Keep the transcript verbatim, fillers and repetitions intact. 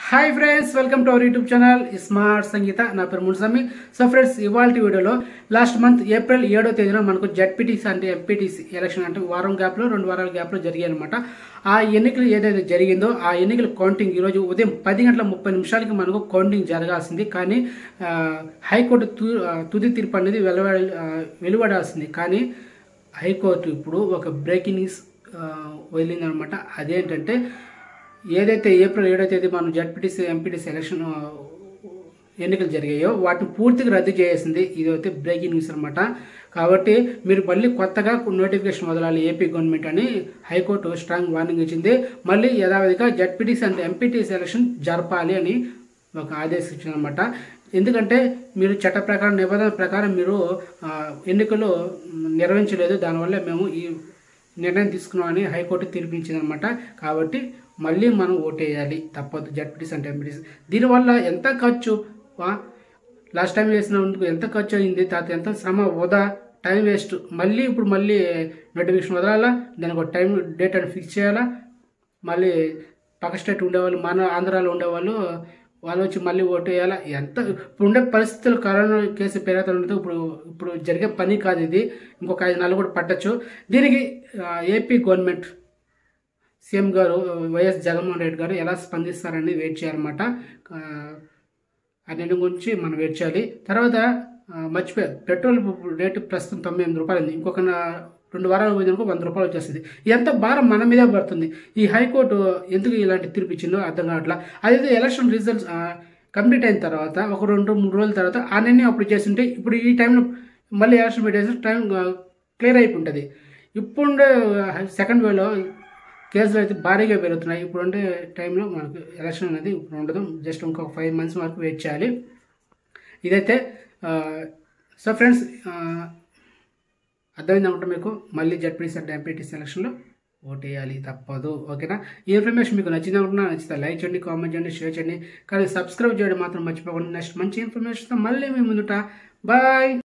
Hi friends, welcome to our YouTube channel smart Sangeetha. నా పేరు మున్సమి. So friends, ఇవాళ వీడియోలో లాస్ట్ మంత్ ఏప్రిల్ ఏడో తేదీన మనకు జెడ్పీటీసీ అంటే ఎంపీటీసీ ఎలక్షన్ అంటే వారం గ్యాప్లో రెండు వారాల గ్యాప్లో జరిగాయి అనమాట. ఆ ఎన్నికలు ఏదైతే జరిగిందో ఆ ఎన్నికల కౌంటింగ్ ఈరోజు ఉదయం పది గంటల ముప్పై నిమిషాలకి మనకు కౌంటింగ్ జరగాల్సింది. కానీ హైకోర్టు తు తుది తీర్పు అనేది వెలువ వెలువడాల్సింది. కానీ హైకోర్టు ఇప్పుడు ఒక బ్రేకింగ్ న్యూస్ వదిలిందనమాట. అదేంటంటే, ఏదైతే ఏప్రిల్ ఏడో తేదీ మనం జెడ్పీటీసీ ఎంపీటీసీ ఎలక్షన్ ఎన్నికలు జరిగాయో వాటిని పూర్తిగా రద్దు చేసింది. ఇది అయితే బ్రేకింగ్ న్యూస్ అనమాట. కాబట్టి మీరు మళ్ళీ కొత్తగా నోటిఫికేషన్ వదలాలి ఏపీ గవర్నమెంట్ అని హైకోర్టు స్ట్రాంగ్ వార్నింగ్ ఇచ్చింది. మళ్ళీ యథావిధిగా జెడ్పీటీసీ అంటే ఎంపీటీసీ ఎలక్షన్ జరపాలి అని ఒక ఆదేశం ఇచ్చిందనమాట. ఎందుకంటే మీరు చట్ట ప్రకారం నిబంధన ప్రకారం మీరు ఎన్నికలు నిర్వహించలేదు, దానివల్ల మేము ఈ నిర్ణయం తీసుకున్నామని హైకోర్టు తీర్పించిందనమాట. కాబట్టి మళ్ళీ మనం ఓటేయాలి తప్పదు జెడ్పీటీసీ అంటే ఎంపీటీసీ. దీనివల్ల ఎంత ఖర్చు, లాస్ట్ టైం వేసినందుకు ఎంత ఖర్చు అయింది, తర్వాత ఎంత శ్రమ వృధా, టైం వేస్ట్. మళ్ళీ ఇప్పుడు మళ్ళీ నోటిఫికేషన్ వదలాలా, దానికి ఒక టైం డేట్ అని ఫిక్స్ చేయాలా. మళ్ళీ పక్క స్టేట్ ఉండేవాళ్ళు, మన ఆంధ్రాలో ఉండేవాళ్ళు వాళ్ళు వచ్చి మళ్ళీ ఓటు వేయాలా. ఎంత ఇప్పుడు ఉండే పరిస్థితులు, కరోనా కేసు పెరుగుతుండదు. ఇప్పుడు ఇప్పుడు జరిగే పని కాదు ఇది. ఇంకొక ఐదు నెలలు కూడా పట్టచ్చు. దీనికి ఏపీ గవర్నమెంట్ సీఎం గారు వైఎస్ జగన్మోహన్ రెడ్డి గారు ఎలా స్పందిస్తారని వెయిట్ చేయాలన్నమాట. అన్నిటి గురించి మనం వెయిట్ చేయాలి. తర్వాత మర్చిపోయి పెట్రోల్ రేటు ప్రస్తుతం తొంభై ఎనిమిది రూపాయలు ఉంది. ఇంకొక రెండు వారాలు పోయినందుకు వంద రూపాయలు వచ్చేస్తుంది. ఎంత భారం మన మీదే పడుతుంది. ఈ హైకోర్టు ఎందుకు ఇలాంటి తీర్పు ఇచ్చిందో అర్థం కావట్లా. అదైతే ఎలక్షన్ రిజల్ట్స్ కంప్లీట్ అయిన తర్వాత ఒక రెండు మూడు రోజుల తర్వాత ఆ నిర్ణయం అప్పుడు చేస్తుంటే ఇప్పుడు ఈ టైంలో మళ్ళీ ఎలక్షన్ పెట్టేసి టైం క్లియర్ అయిపోతుంది. ఇప్పుడుండే సెకండ్ వేలో కేసులు అయితే భారీగా పెరుగుతున్నాయి. ఇప్పుడు ఉండే టైంలో మనకు ఎలక్షన్ అనేది ఇప్పుడు ఉండదు. జస్ట్ ఇంకొక ఫైవ్ మంత్స్ వరకు వెయిట్ చేయాలి. ఇదైతే సో ఫ్రెండ్స్, అర్థమైంది అనుకుంటా మీకు. మళ్ళీ జెడ్పీటీసీ అంటే ఎంపీటీసీ ఎలక్షన్లో ఓటు వేయాలి తప్పదు. ఓకేనా? ఈ ఇన్ఫర్మేషన్ మీకు నచ్చింది అనుకున్నా, నచ్చితే లైక్ చేయండి, కామెంట్ చేయండి, షేర్ చేయండి. కానీ సబ్స్క్రైబ్ చేయడం మాత్రం మర్చిపోకుండా. నెక్స్ట్ మంచి ఇన్ఫర్మేషన్తో మళ్ళీ మీ ముందుట. బాయ్.